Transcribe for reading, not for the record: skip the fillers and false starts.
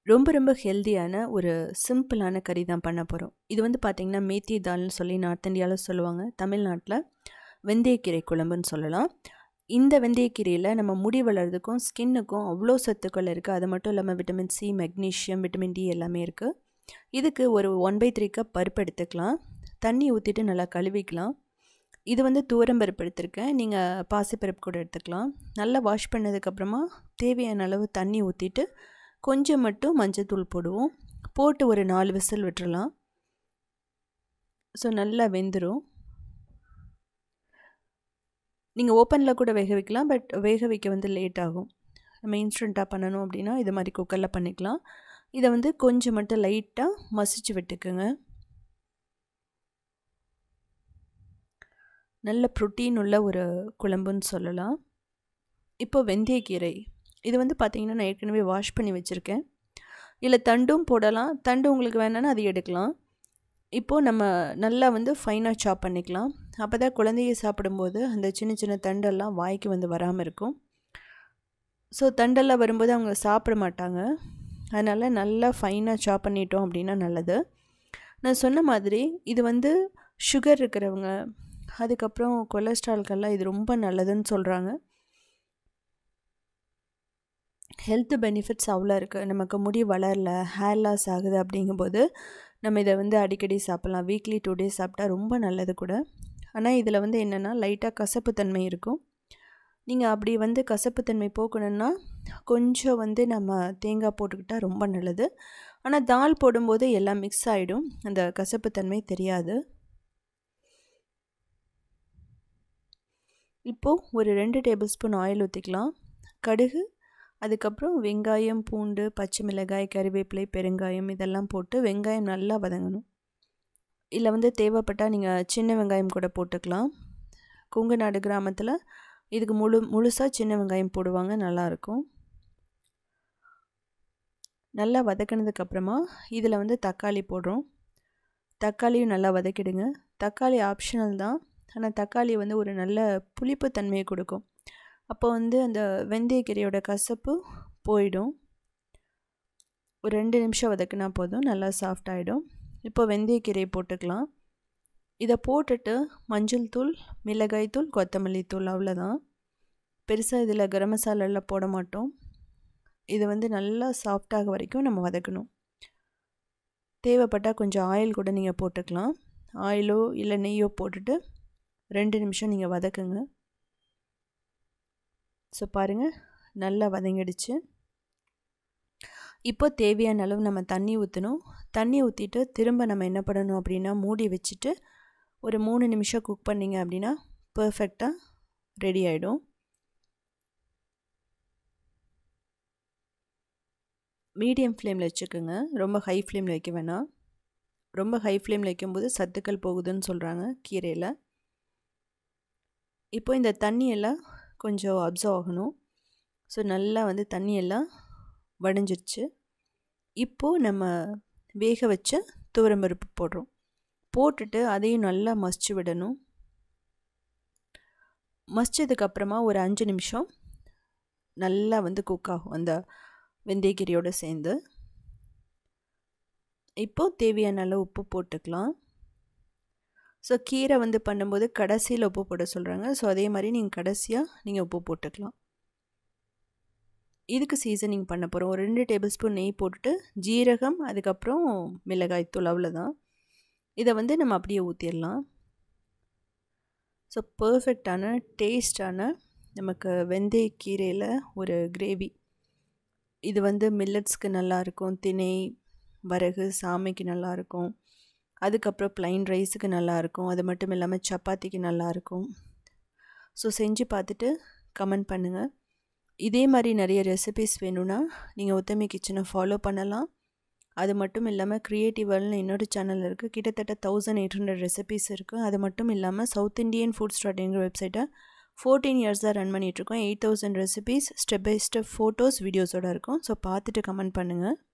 ரொம்ப ரொம்ப ஹெல்தியான ஒரு சிம்பிளான கறி தான் பண்ண போகிறோம். இது வந்து பார்த்திங்கன்னா மேத்தி தால்னு சொல்லி நார்த் இந்தியாவில் சொல்லுவாங்க. தமிழ்நாட்டில் வெந்தயக்கீரை குழம்புன்னு சொல்லலாம். இந்த வெந்தயக்கீரையில் நம்ம முடி வளர்றதுக்கும் ஸ்கின்னுக்கும் அவ்வளோ சத்துக்கள் இருக்குது. அது மட்டும் இல்லாமல் vitamin C, magnesium, vitamin D எல்லாமே இருக்குது. இதுக்கு ஒரு 1/3 கப் பருப்பு எடுத்துக்கலாம். தண்ணி ஊற்றிட்டு நல்லா கழுவிக்கலாம். இது வந்து துவரம்பருப்பு எடுத்திருக்கேன். நீங்கள் பாசிப்பருப்பு கூட எடுத்துக்கலாம். நல்லா வாஷ் பண்ணதுக்கப்புறமா தேவையான அளவு தண்ணி ஊற்றிட்டு கொஞ்சம் மட்டும் மஞ்சத்தூள் போடுவோம். போட்டு ஒரு 4 விசில் விட்டுறலாம். ஸோ நல்லா வெந்துடும். நீங்கள் ஓப்பனில் கூட வேக வைக்கலாம். பட் வேக வைக்க வந்து லேட் ஆகும். நம்ம இன்ஸ்டண்ட்டாக பண்ணணும் அப்படின்னா இது மாதிரி குக்கரில் பண்ணிக்கலாம். இதை வந்து கொஞ்சம் மட்டும் லைட்டாக மசிச்சு விட்டுக்குங்க. நல்ல ப்ரோட்டீன் உள்ள ஒரு குழம்புன்னு சொல்லலாம். இப்போ வெந்தயக்கீரை இது வந்து பார்த்திங்கன்னா நான் ஏற்கனவே வாஷ் பண்ணி வச்சுருக்கேன். இல்லை தண்டும் போடலாம். தண்டு உங்களுக்கு வேணான்னா அது எடுக்கலாம். இப்போது நம்ம நல்லா வந்து ஃபைனாக சாப் பண்ணிக்கலாம். அப்போ தான் குழந்தைய சாப்பிடும்போது அந்த சின்ன சின்ன தண்டெல்லாம் வாய்க்கு வந்து வராமல் இருக்கும். ஸோ தண்டெல்லாம் வரும்போது அவங்க சாப்பிட மாட்டாங்க. அதனால் நல்லா ஃபைனாக சாப் பண்ணிட்டோம் அப்படின்னா நல்லது. நான் சொன்ன மாதிரி இது வந்து சுகர் இருக்கிறவங்க, அதுக்கப்புறம் கொலஸ்ட்ரால்கெல்லாம் இது ரொம்ப நல்லதுன்னு சொல்கிறாங்க. ஹெல்த் பெனிஃபிட்ஸ் அவ்வளோ இருக்குது. நமக்கு முடி வளரல, ஹேர் லாஸ் ஆகுது அப்படிங்கும்போது நம்ம இதை வந்து அடிக்கடி சாப்பிட்லாம். வீக்லி 2 days சாப்பிட்டா ரொம்ப நல்லது கூட. ஆனால் இதில் வந்து என்னென்னா லைட்டாக கசப்புத்தன்மை இருக்கும். நீங்கள் அப்படி வந்து கசப்புத்தன்மை போக்கணுன்னா கொஞ்சம் வந்து நம்ம தேங்காய் போட்டுக்கிட்டால் ரொம்ப நல்லது. ஆனால் தால் போடும்போது எல்லாம் மிக்ஸ் ஆகிடும். அந்த கசப்புத்தன்மை தெரியாது. இப்போது ஒரு 2 டேபிள் ஸ்பூன் ஆயில் ஊற்றிக்கலாம். கடுகு, அதுக்கப்புறம் வெங்காயம், பூண்டு, பச்சை மிளகாய், கறிவேப்பிலை, பெருங்காயம் இதெல்லாம் போட்டு வெங்காயம் நல்லா வதங்கணும். இல்லை வந்து தேவைப்பட்டால் நீங்கள் சின்ன வெங்காயம் கூட போட்டுக்கலாம். கொங்கு நாடு கிராமத்தில் இதுக்கு முழுசாக சின்ன வெங்காயம் போடுவாங்க, நல்லாயிருக்கும். நல்லா வதக்கினதுக்கப்புறமா இதில் வந்து தக்காளி போடுறோம். தக்காளியும் நல்லா வதக்கிடுங்க. தக்காளி ஆப்ஷனல் தான். ஆனால் தக்காளி வந்து ஒரு நல்ல புளிப்பு தன்மையை கொடுக்கும். அப்போ வந்து அந்த வெந்தயக்கீரையோட கசப்பு போயிடும். ஒரு 2 நிமிஷம் வதக்கினா போதும், நல்லா சாஃப்ட் ஆகிடும். இப்போ வெந்தயக்கீரையை போட்டுக்கலாம். இதை போட்டுட்டு மஞ்சள் தூள், மிளகாய் தூள், கொத்தமல்லி தூள் அவ்வளோதான். பெருசாக இதில் கரம் மசாலாலாம் போட மாட்டோம். இது வந்து நல்லா சாஃப்டாக வரைக்கும் நம்ம வதக்கணும். தேவைப்பட்டால் கொஞ்சம் ஆயில் கூட நீங்கள் போட்டுக்கலாம். ஆயிலோ இல்லை நெய்யோ போட்டுட்டு 2 நிமிஷம் நீங்கள் வதக்குங்க. ஸோ பாருங்கள், நல்லா வதங்கிடுச்சு. இப்போ தேவையான அளவு நம்ம தண்ணி ஊற்றணும். தண்ணி ஊற்றிட்டு திரும்ப நம்ம என்ன பண்ணணும் அப்படின்னா மூடி வச்சுட்டு ஒரு 3 நிமிஷம் குக் பண்ணிங்க அப்படின்னா பர்ஃபெக்டாக ரெடி ஆகிடும். மீடியம் ஃப்ளேமில் வச்சுக்கோங்க. ரொம்ப ஹை ஃப்ளேமில் வைக்க வேணாம். ரொம்ப ஹை ஃப்ளேமில் வைக்கும்போது சத்துக்கள் போகுதுன்னு சொல்கிறாங்க கீரையில். இப்போ இந்த தண்ணியெல்லாம் கொஞ்சம் அப்சர்வ் ஆகணும். ஸோ நல்லா வந்து தண்ணியெல்லாம் வடிஞ்சிருச்சு. இப்போது நம்ம வேக வச்ச துவரம்பருப்பு போடுறோம். போட்டுட்டு அதையும் நல்லா மசிச்சு விடணும். மசிச்சதுக்கப்புறமா ஒரு 5 நிமிஷம் நல்லா வந்து குக் ஆகும் அந்த வெந்தயக்கீரையோடு சேர்ந்து. இப்போது தேவையான அளவு உப்பு போட்டுக்கலாம். ஸோ கீரை வந்து பண்ணும்போது கடைசியில் உப்பு போட சொல்கிறாங்க. ஸோ அதே மாதிரி நீங்கள் கடைசியாக நீங்கள் உப்பு போட்டுக்கலாம். இதுக்கு சீசனிங் பண்ண போகிறோம். ஒரு 2 டேபிள் ஸ்பூன் நெய் போட்டுட்டு ஜீரகம், அதுக்கப்புறம் மிளகாய்த்தூள் அவ்வளோதான். இதை வந்து நம்ம அப்படியே ஊற்றிடலாம். ஸோ பர்ஃபெக்டான டேஸ்டான நமக்கு வெந்தயக்கீரையில் ஒரு கிரேவி. இது வந்து மில்லட்ஸ்க்கு நல்லாயிருக்கும், திணை, வரகு, சாமைக்கு நல்லாயிருக்கும், அதுக்கப்புறம் ப்ளைன் ரைஸுக்கு நல்லாயிருக்கும், அது மட்டும் இல்லாமல் சப்பாத்திக்கு நல்லாயிருக்கும். ஸோ செஞ்சு பார்த்துட்டு கமெண்ட் பண்ணுங்கள். இதே மாதிரி நிறைய ரெசிபீஸ் வேணும்னா நீங்கள் உத்தமி கிச்சனை ஃபாலோ பண்ணலாம். அது மட்டும் இல்லாமல் க்ரியேட்டிவ் வேர்ல்ட்னு இன்னொரு சேனல் இருக்குது. கிட்டத்தட்ட 1800 ரெசிபீஸ் இருக்குது. அது மட்டும் இல்லாமல் சவுத் இண்டியன் ஃபுட் ஸ்டார்ட்ங்கிற வெப்சைட்டை 14 இயர்ஸாக ரன் பண்ணிகிட்ருக்கோம். 8000 recipes, step by step photos, வீடியோஸோடு இருக்கும். ஸோ பார்த்துட்டு கமெண்ட் பண்ணுங்கள்.